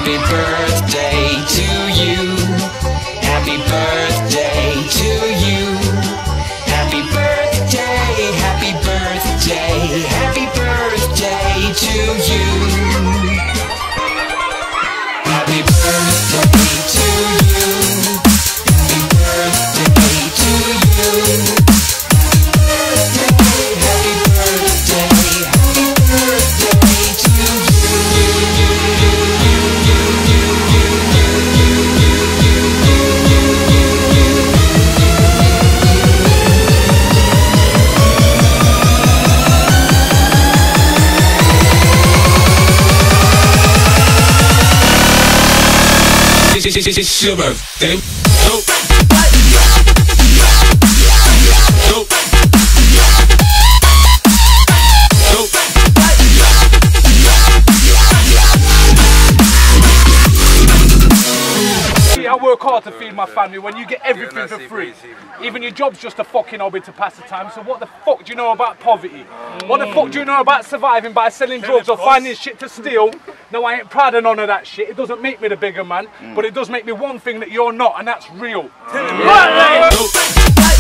Happy birthday to you. Happy birthday to you. Happy birthday, happy birthday, happy birthday to you. Happy birthday to you. Happy birthday to you. Happy birthday, happy birthday to It's your birthday. I work hard to feed my family when you get everything for free. Even your job's just a fucking hobby to pass the time, so what the fuck do you know about poverty? What the fuck do you know about surviving by selling drugs or finding shit to steal? No, I ain't proud of none of that shit. It doesn't make me the bigger man, but it does make me one thing that you're not, and that's real.